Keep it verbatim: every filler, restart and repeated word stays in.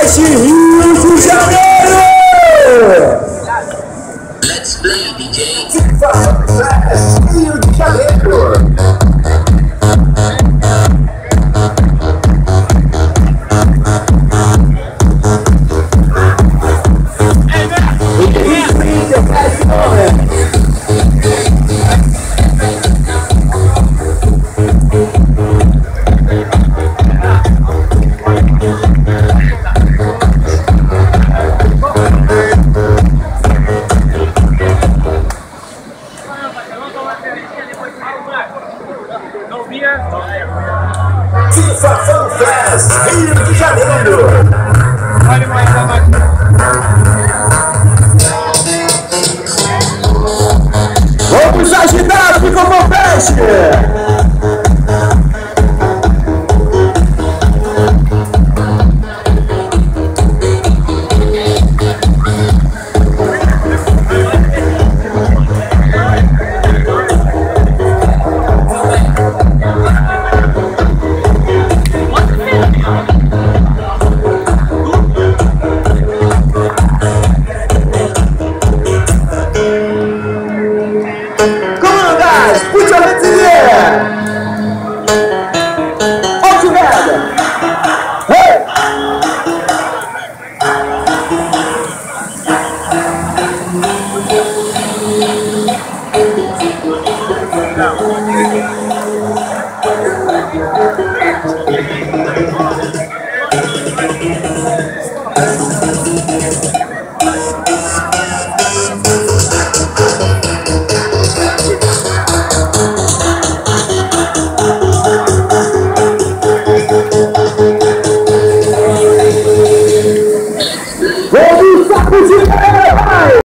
Fest Rio de Janeiro! Let's play, D J. FIFA Fest Rio de Janeiro! FIFA Fan Fest Rio de Janeiro! Vamos agitar, ficou bom fest! Não.